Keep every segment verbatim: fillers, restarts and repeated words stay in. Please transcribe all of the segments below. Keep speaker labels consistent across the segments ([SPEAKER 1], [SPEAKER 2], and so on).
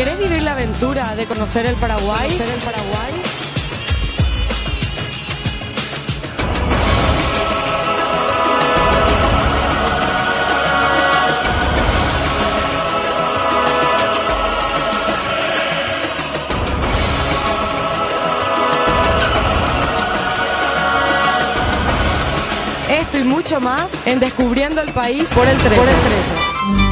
[SPEAKER 1] ¿Querés vivir la aventura de conocer el Paraguay? ¿Conocer el Paraguay? Esto y mucho más en Descubriendo el País por el trece. Por el trece.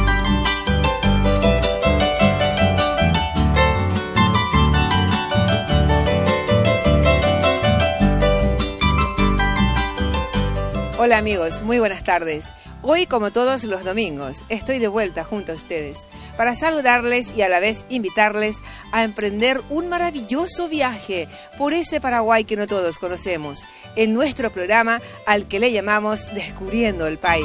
[SPEAKER 2] Hola amigos, muy buenas tardes. Hoy, como todos los domingos, estoy de vuelta junto a ustedes para saludarles y a la vez invitarles a emprender un maravilloso viaje por ese Paraguay que no todos conocemos, en nuestro programa al que le llamamos Descubriendo el País.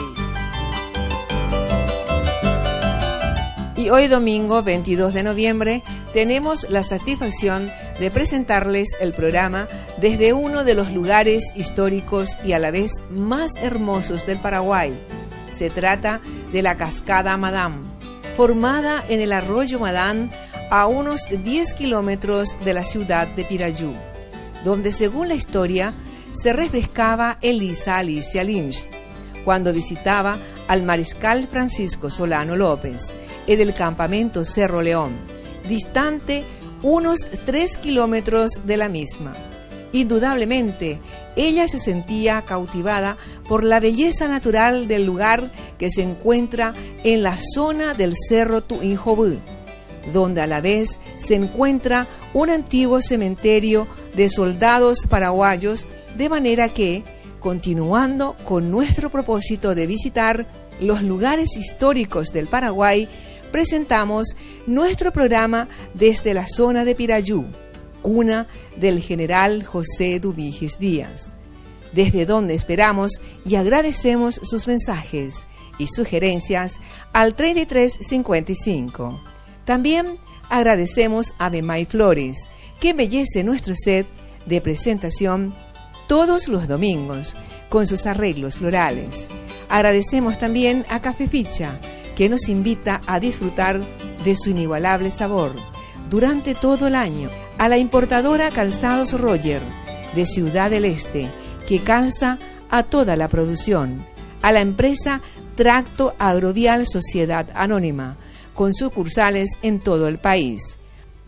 [SPEAKER 2] Y hoy domingo veintidós de noviembre tenemos la satisfacción de presentarles el programa desde uno de los lugares históricos y a la vez más hermosos del Paraguay. Se trata de la Cascada Madam, formada en el arroyo Madam a unos diez kilómetros de la ciudad de Pirayú, donde según la historia se refrescaba Elisa Alicia Lynch cuando visitaba al mariscal Francisco Solano López en el campamento Cerro León, distante unos tres kilómetros de la misma. Indudablemente, ella se sentía cautivada por la belleza natural del lugar que se encuentra en la zona del Cerro Tuinjobú, donde a la vez se encuentra un antiguo cementerio de soldados paraguayos, de manera que, continuando con nuestro propósito de visitar los lugares históricos del Paraguay, presentamos nuestro programa desde la zona de Pirayú, cuna del general José Dubíges Díaz, desde donde esperamos y agradecemos sus mensajes y sugerencias al treinta y tres cincuenta y cinco. También agradecemos a Bemay Flores, que embellece nuestro set de presentación todos los domingos con sus arreglos florales. Agradecemos también a Café Ficha, que nos invita a disfrutar de su inigualable sabor durante todo el año, a la importadora Calzados Roger de Ciudad del Este, que calza a toda la producción, a la empresa Tracto Agrovial Sociedad Anónima, con sucursales en todo el país,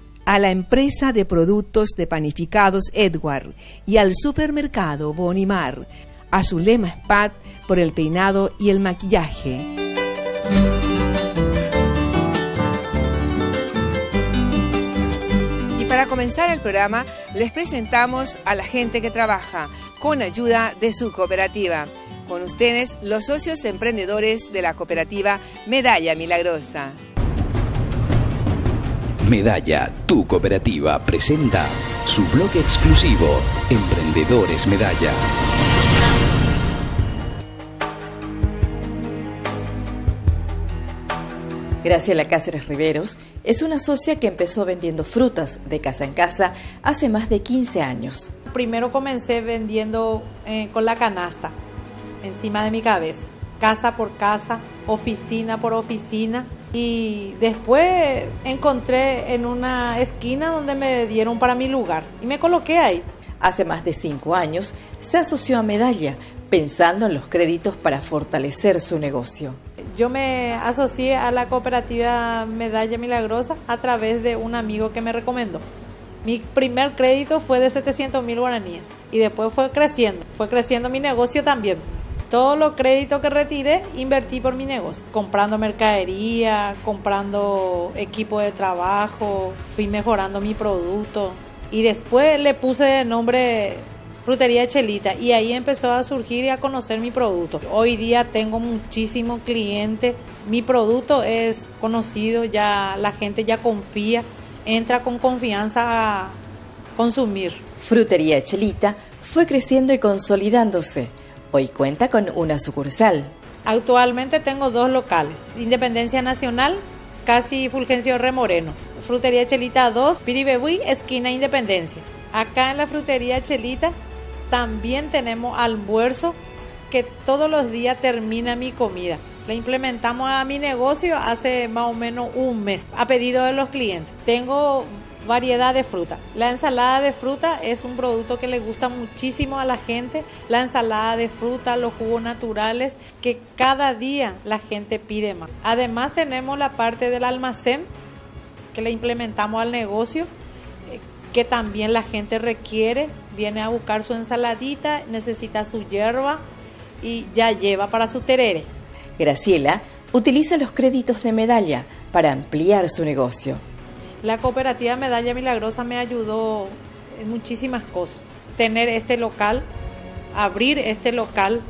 [SPEAKER 2] a la empresa de productos de panificados Edward y al supermercado Bonimar, a Zulema Spat por el peinado y el maquillaje. Y para comenzar el programa, les presentamos a la gente que trabaja con ayuda de su cooperativa. Con ustedes, los socios emprendedores de la cooperativa Medalla Milagrosa.
[SPEAKER 3] Medalla, tu cooperativa, presenta su blog exclusivo, Emprendedores Medalla.
[SPEAKER 4] Graciela Cáceres Riveros es una socia que empezó vendiendo frutas de casa en casa hace más de quince años.
[SPEAKER 5] Primero comencé vendiendo eh, con la canasta encima de mi cabeza, casa por casa, oficina por oficina, y después encontré en una esquina donde me dieron para mi lugar y me coloqué ahí.
[SPEAKER 4] Hace más de cinco años se asoció a Medalla pensando en los créditos para fortalecer su negocio.
[SPEAKER 5] Yo me asocié a la cooperativa Medalla Milagrosa a través de un amigo que me recomendó. Mi primer crédito fue de setecientos mil guaraníes y después fue creciendo, fue creciendo mi negocio también. Todos los créditos que retiré, invertí por mi negocio, comprando mercadería, comprando equipo de trabajo, fui mejorando mi producto y después le puse de nombre Frutería Chelita y ahí empezó a surgir y a conocer mi producto. Hoy día tengo muchísimos clientes, mi producto es conocido, ya la gente ya confía, entra con confianza a consumir.
[SPEAKER 4] Frutería Chelita fue creciendo y consolidándose. Hoy cuenta con una sucursal.
[SPEAKER 5] Actualmente tengo dos locales, Independencia Nacional, casi Fulgencio Remoreno. Frutería Chelita dos, Piribebuy, esquina Independencia. Acá en la Frutería Chelita también tenemos almuerzo que todos los días termina mi comida. Le implementamos a mi negocio hace más o menos un mes, a pedido de los clientes. Tengo variedad de fruta. La ensalada de fruta es un producto que le gusta muchísimo a la gente. La ensalada de fruta, los jugos naturales, que cada día la gente pide más. Además tenemos la parte del almacén que le implementamos al negocio, que también la gente requiere. Viene a buscar su ensaladita, necesita su hierba y ya lleva para su terere.
[SPEAKER 4] Graciela utiliza los créditos de Medalla para ampliar su negocio.
[SPEAKER 5] La cooperativa Medalla Milagrosa me ayudó en muchísimas cosas. Tener este local, abrir este local,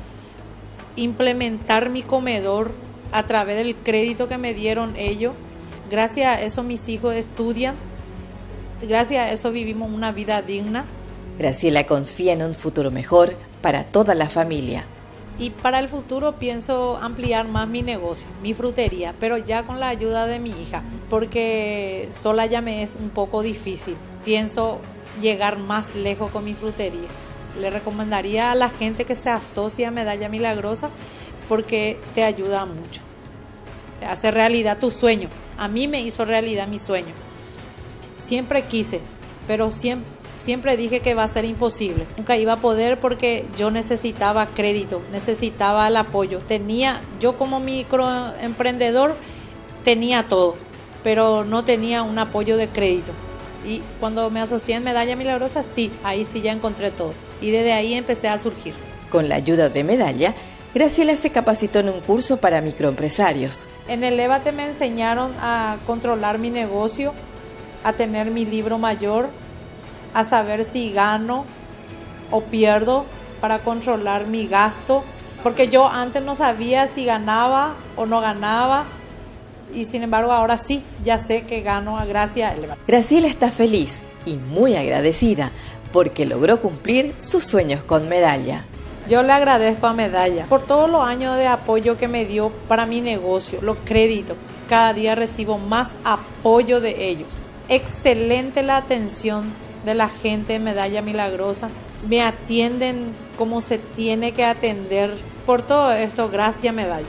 [SPEAKER 5] implementar mi comedor a través del crédito que me dieron ellos. Gracias a eso mis hijos estudian. Gracias a eso vivimos una vida digna.
[SPEAKER 4] Graciela confía en un futuro mejor para toda la familia.
[SPEAKER 5] Y para el futuro pienso ampliar más mi negocio, mi frutería, pero ya con la ayuda de mi hija, porque sola ya me es un poco difícil. Pienso llegar más lejos con mi frutería. Le recomendaría a la gente que se asocie a Medalla Milagrosa porque te ayuda mucho. Te hace realidad tu sueño. A mí me hizo realidad mi sueño. Siempre quise, pero siempre Siempre dije que va a ser imposible. Nunca iba a poder porque yo necesitaba crédito, necesitaba el apoyo. Tenía, yo como microemprendedor tenía todo, pero no tenía un apoyo de crédito. Y cuando me asocié en Medalla Milagrosa, sí, ahí sí ya encontré todo. Y desde ahí empecé a surgir.
[SPEAKER 4] Con la ayuda de Medalla, Graciela se capacitó en un curso para microempresarios.
[SPEAKER 5] En el Lévate me enseñaron a controlar mi negocio, a tener mi libro mayor, a saber si gano o pierdo para controlar mi gasto, porque yo antes no sabía si ganaba o no ganaba y sin embargo ahora sí, ya sé que gano gracias a él.
[SPEAKER 4] Graciela está feliz y muy agradecida porque logró cumplir sus sueños con Medalla.
[SPEAKER 5] Yo le agradezco a Medalla por todos los años de apoyo que me dio para mi negocio, los créditos. Cada día recibo más apoyo de ellos. Excelente la atención de la gente en Medalla Milagrosa. Me atienden como se tiene que atender. Por todo esto, gracias Medalla.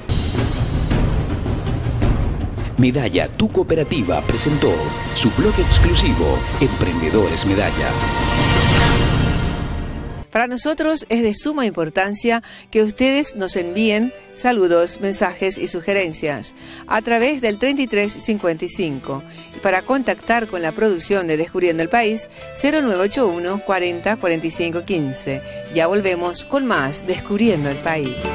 [SPEAKER 3] Medalla, tu cooperativa, presentó su blog exclusivo Emprendedores Medalla.
[SPEAKER 2] Para nosotros es de suma importancia que ustedes nos envíen saludos, mensajes y sugerencias a través del treinta y tres cincuenta y cinco. Y para contactar con la producción de Descubriendo el País, cero nueve ocho uno cuarenta cuarenta y cinco quince. Ya volvemos con más Descubriendo el País.